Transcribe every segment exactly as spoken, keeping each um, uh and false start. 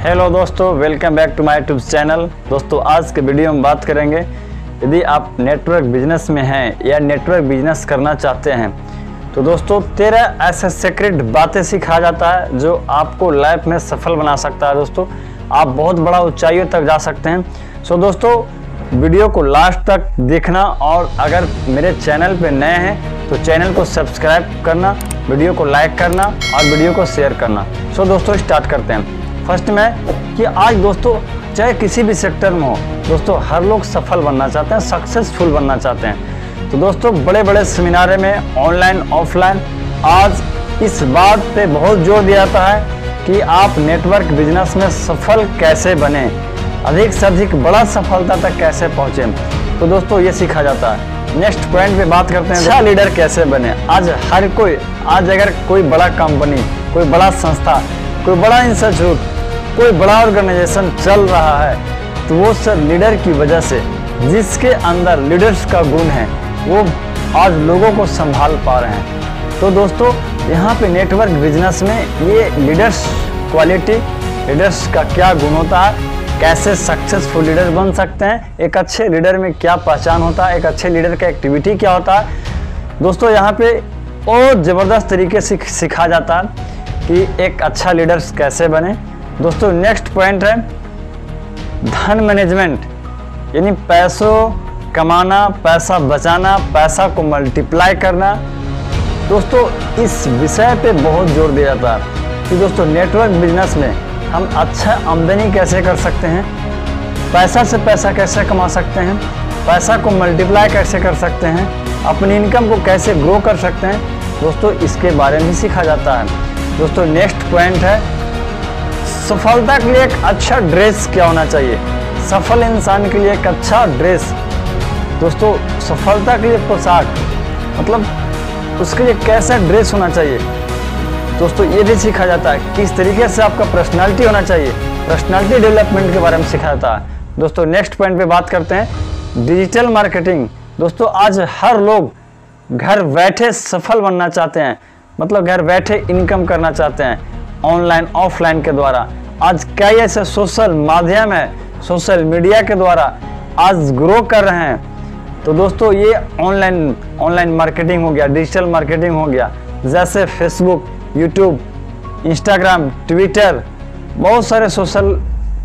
Hello दोस्तों, welcome back to my YouTube channel. दोस्तों आज के वीडियो में बात करेंगे, यदि आप नेटवर्क बिजनेस में हैं या नेटवर्क बिजनेस करना चाहते हैं तो दोस्तों तेरह ऐसे सीक्रेट बातें सिखाया जाता है जो आपको लाइफ में सफल बना सकता है। दोस्तों आप बहुत बड़ा ऊंचाइयों तक जा सकते हैं। सो दोस्तों वीडियो को लास्ट तक देखना, और अगर मेरे चैनल पे नए हैं तो चैनल को सब्सक्राइब करना, वीडियो को लाइक करना और वीडियो को शेयर करना। सो दोस्तों स्टार्ट करते हैं। फर्स्ट में कि आज दोस्तों चाहे किसी भी सेक्टर में हो, दोस्तों हर लोग सफल बनना चाहते हैं, सक्सेसफुल बनना चाहते हैं। तो दोस्तों बड़े बड़े सेमिनार में ऑनलाइन ऑफलाइन आज इस बात पे बहुत जोर दिया जाता है कि आप नेटवर्क बिजनेस में सफल कैसे बने, अधिक से अधिक बड़ा सफलता तक कैसे पहुंचे। तो दोस्तों ये सीखा जाता है। नेक्स्ट पॉइंट पे बात करते हैं, अच्छा लीडर कैसे बने। आज हर कोई, आज अगर कोई बड़ा कंपनी, कोई बड़ा संस्था, कोई बड़ा इंस्टीट्यूट, कोई बड़ा ऑर्गेनाइजेशन चल रहा है तो वो सब लीडर की वजह से, जिसके अंदर लीडर्स का गुण है, वो आज लोगों को संभाल पा रहे हैं। तो दोस्तों यहाँ पे नेटवर्क बिजनेस में ये लीडर्स क्वालिटी, लीडर्स का क्या गुण होता है, कैसे सक्सेसफुल लीडर बन सकते हैं, एक अच्छे लीडर में क्या पहचान होता है, एक अच्छे लीडर का एक्टिविटी क्या होता है। दोस्तों यहाँ पे और ज़बरदस्त तरीके से सिखा जाता है कि एक अच्छा लीडर्स कैसे बने। दोस्तों नेक्स्ट पॉइंट है धन मैनेजमेंट, यानी पैसों कमाना, पैसा बचाना, पैसा को मल्टीप्लाई करना। दोस्तों इस विषय पे बहुत जोर दिया जाता है कि दोस्तों नेटवर्क बिजनेस में हम अच्छा आमदनी कैसे कर सकते हैं, पैसा से पैसा कैसे कमा सकते हैं, पैसा को मल्टीप्लाई कैसे कर सकते हैं, अपनी इनकम को कैसे ग्रो कर सकते हैं। दोस्तों इसके बारे में सीखा जाता है। दोस्तों नेक्स्ट पॉइंट है सफलता के लिए एक अच्छा ड्रेस क्या होना चाहिए। सफल इंसान के लिए एक अच्छा ड्रेस, दोस्तों सफलता के लिए पोशाक, मतलब उसके लिए कैसा ड्रेस होना चाहिए। दोस्तों ये भी सीखा जाता है किस तरीके से आपका पर्सनालिटी होना चाहिए, पर्सनालिटी डेवलपमेंट के बारे में सिखाया जाता है। दोस्तों नेक्स्ट पॉइंट पे बात करते हैं डिजिटल मार्केटिंग। दोस्तों आज हर लोग घर बैठे सफल बनना चाहते हैं, मतलब घर बैठे इनकम करना चाहते हैं ऑनलाइन ऑफलाइन के द्वारा। आज कई ऐसे सोशल माध्यम है, सोशल मीडिया के द्वारा आज ग्रो कर रहे हैं। तो दोस्तों ये ऑनलाइन ऑनलाइन मार्केटिंग हो गया, डिजिटल मार्केटिंग हो गया, जैसे फेसबुक, यूट्यूब, इंस्टाग्राम, ट्विटर, बहुत सारे सोशल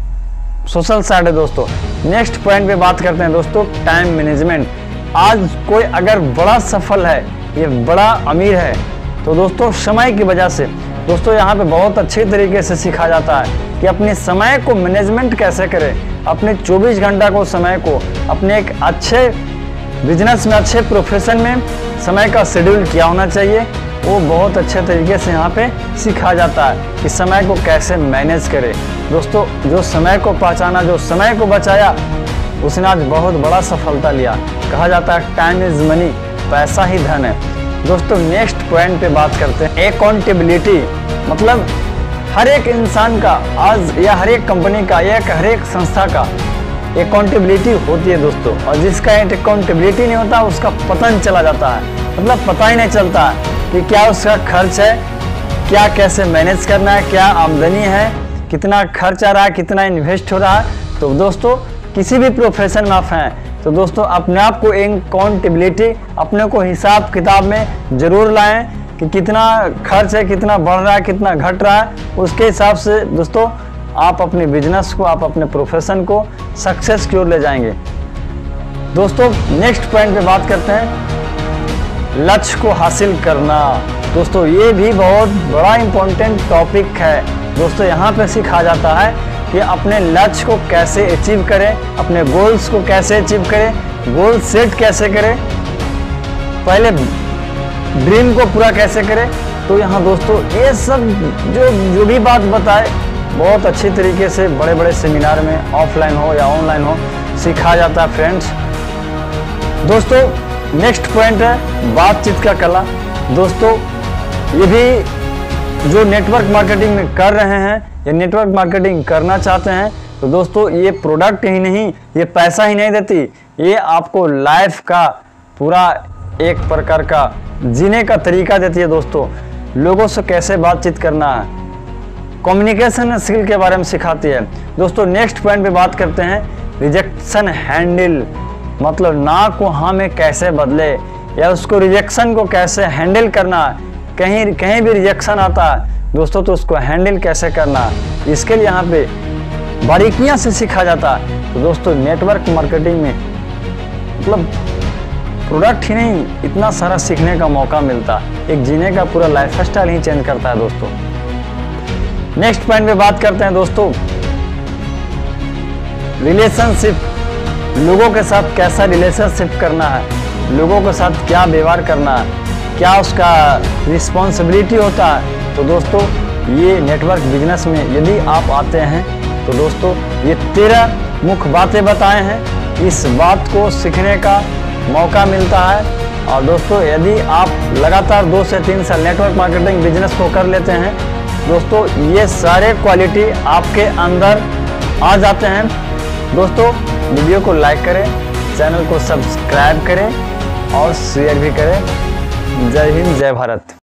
सोशल साइट है। दोस्तों नेक्स्ट पॉइंट पे बात करते हैं दोस्तों टाइम मैनेजमेंट। आज कोई अगर बड़ा सफल है, ये बड़ा अमीर है, तो दोस्तों समय की वजह से, दोस्तों यहाँ पे बहुत अच्छे तरीके से सिखा जाता है कि अपने समय को मैनेजमेंट कैसे करें, अपने चौबीस घंटा को समय को अपने एक अच्छे बिजनेस में, अच्छे प्रोफेशन में समय का शेड्यूल क्या होना चाहिए, वो बहुत अच्छे तरीके से यहाँ पे सिखा जाता है कि समय को कैसे मैनेज करें। दोस्तों जो समय को पहचाना, जो समय को बचाया, उसने आज बहुत बड़ा सफलता लिया। कहा जाता है टाइम इज मनी, पैसा ही धन है। दोस्तों नेक्स्ट पॉइंट पे बात करते हैं अकाउंटेबिलिटी, मतलब हर एक इंसान का आज या हर एक कंपनी का या हर एक संस्था का अकाउंटेबिलिटी होती है दोस्तों, और जिसका अकाउंटेबिलिटी नहीं होता उसका पतन चला जाता है, मतलब पता ही नहीं चलता है कि क्या उसका खर्च है, क्या कैसे मैनेज करना है, क्या आमदनी है, कितना खर्च आ रहा है, कितना इन्वेस्ट हो रहा है। तो दोस्तों किसी भी प्रोफेशन में आप हैं तो दोस्तों अपने आप को अकाउंटेबिलिटी, अपने को हिसाब किताब में जरूर लाएं कि कितना खर्च है, कितना बढ़ रहा है, कितना घट रहा है। उसके हिसाब से दोस्तों आप अपने बिजनेस को, आप अपने प्रोफेशन को सक्सेस की ओर ले जाएंगे। दोस्तों नेक्स्ट पॉइंट पे बात करते हैं लक्ष्य को हासिल करना। दोस्तों ये भी बहुत बड़ा इंपॉर्टेंट टॉपिक है। दोस्तों यहाँ पे सिखाया जाता है कि अपने लक्ष्य को कैसे अचीव करें, अपने गोल्स को कैसे अचीव करें, गोल सेट कैसे करें, पहले ड्रीम को पूरा कैसे करें। तो यहाँ दोस्तों ये सब जो जो भी बात बताए बहुत अच्छी तरीके से बड़े बड़े सेमिनार में ऑफलाइन हो या ऑनलाइन हो सिखाया जाता है फ्रेंड्स। दोस्तों नेक्स्ट पॉइंट है बातचीत का कला। दोस्तों ये भी जो नेटवर्क मार्केटिंग में कर रहे हैं या नेटवर्क मार्केटिंग करना चाहते हैं तो दोस्तों ये प्रोडक्ट ही नहीं, ये पैसा ही नहीं देती, ये आपको लाइफ का पूरा एक प्रकार का जीने का तरीका देती है। दोस्तों लोगों से कैसे बातचीत करना है, कम्युनिकेशन स्किल के बारे में सिखाती है। दोस्तों नेक्स्ट पॉइंट पे बात करते हैं रिजेक्शन हैंडल, मतलब ना को हाँ में कैसे बदले या उसको रिजेक्शन को कैसे हैंडल करना। कहीं कहीं भी रिजेक्शन आता है दोस्तों तो उसको हैंडल कैसे करना, इसके लिए यहाँ पे बारीकियां से सीखा जाता है। तो दोस्तों नेटवर्क मार्केटिंग में मतलब प्रोडक्ट ही नहीं, इतना सारा सीखने का मौका मिलता है, एक जीने का पूरा लाइफ स्टाइल ही चेंज करता है दोस्तों। नेक्स्ट पॉइंट पे बात करते हैं दोस्तों रिलेशनशिप, लोगों के साथ कैसा रिलेशनशिप करना है, लोगों के साथ क्या व्यवहार करना है, क्या उसका रिस्पॉन्सिबिलिटी होता है। तो दोस्तों ये नेटवर्क बिजनेस में यदि आप आते हैं तो दोस्तों ये तेरह मुख्य बातें बताए हैं, इस बात को सीखने का मौका मिलता है। और दोस्तों यदि आप लगातार दो से तीन साल नेटवर्क मार्केटिंग बिजनेस को कर लेते हैं दोस्तों ये सारे क्वालिटी आपके अंदर आ जाते हैं। दोस्तों वीडियो को लाइक करें, चैनल को सब्सक्राइब करें और शेयर भी करें। जय हिंद, जय भारत।